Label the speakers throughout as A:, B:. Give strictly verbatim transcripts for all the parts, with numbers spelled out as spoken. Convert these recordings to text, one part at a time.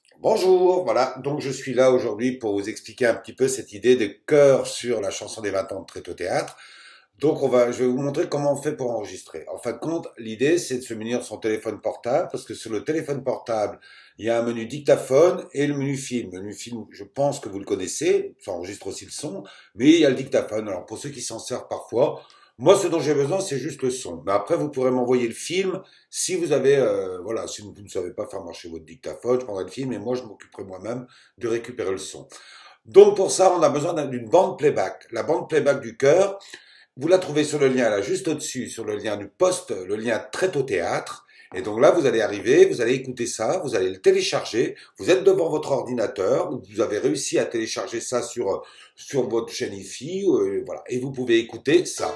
A: Bonjour, voilà, donc je suis là aujourd'hui pour vous expliquer un petit peu cette idée de chœur sur la chanson des vingt ans de Tréto Théâtre. Donc on va, je vais vous montrer comment on fait pour enregistrer. En fin de compte, l'idée c'est de se munir son téléphone portable parce que sur le téléphone portable, il y a un menu dictaphone et le menu film. Le menu film, je pense que vous le connaissez, ça enregistre aussi le son, mais il y a le dictaphone. Alors pour ceux qui s'en servent parfois, moi ce dont j'ai besoin c'est juste le son. Mais après vous pourrez m'envoyer le film si vous avez, euh, voilà, si vous ne savez pas faire marcher votre dictaphone, je prendrai le film et moi je m'occuperai moi-même de récupérer le son. Donc pour ça, on a besoin d'une bande playback. La bande playback du chœur, vous la trouvez sur le lien là, juste au-dessus, sur le lien du poste, le lien Tréto Théâtre. Et donc là, vous allez arriver, vous allez écouter ça, vous allez le télécharger. Vous êtes devant votre ordinateur, vous avez réussi à télécharger ça sur sur votre chaîne Hi-Fi, euh, voilà. Et vous pouvez écouter ça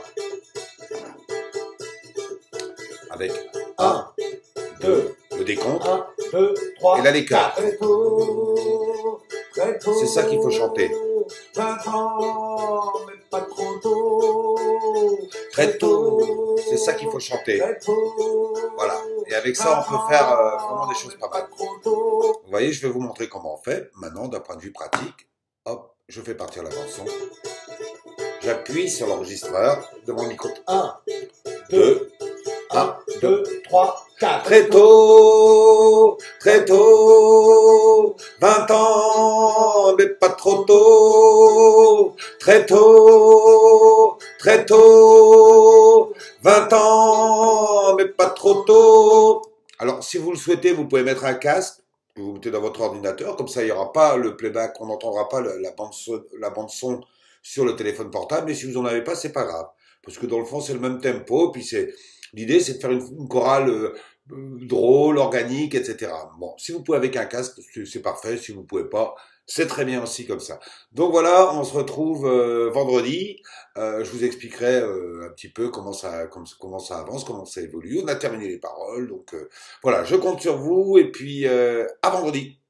A: avec un,
B: un,
A: deux,
B: deux,
A: le décompte,
B: un, deux, trois,
A: et là les chœurs.
B: Très tôt, très tôt.
A: C'est ça qu'il faut chanter.
B: vingt ans, mais pas trop tôt.
A: Très tôt, c'est ça qu'il faut chanter.
B: Très tôt.
A: Voilà. Et avec ça, on peut faire euh, vraiment des choses pas mal. Vous voyez, je vais vous montrer comment on fait. Maintenant, d'un point de vue pratique, hop, je fais partir la bande-son. J'appuie sur l'enregistreur de mon micro.
B: un,
A: deux,
B: un,
A: un,
B: deux, trois, quatre.
A: Très tôt, très tôt, vingt ans, mais pas trop tôt. Très tôt, très tôt, vingt ans, mais pas trop tôt. Alors, si vous le souhaitez, vous pouvez mettre un casque que vous mettez dans votre ordinateur. Comme ça, il n'y aura pas le playback, on n'entendra pas le- la bande son, la bande son sur le téléphone portable. Mais si vous en avez pas, c'est pas grave. Parce que dans le fond, c'est le même tempo. Puis c'est, l'idée, c'est de faire une, une chorale euh, euh, drôle, organique, et cetera. Bon, si vous pouvez avec un casque, c'est c'est parfait. Si vous pouvez pas, c'est très bien aussi comme ça. Donc voilà, on se retrouve euh, vendredi. Euh, je vous expliquerai euh, un petit peu comment ça, comment, comment ça avance, comment ça évolue. On a terminé les paroles, donc euh, voilà, je compte sur vous et puis euh, à vendredi.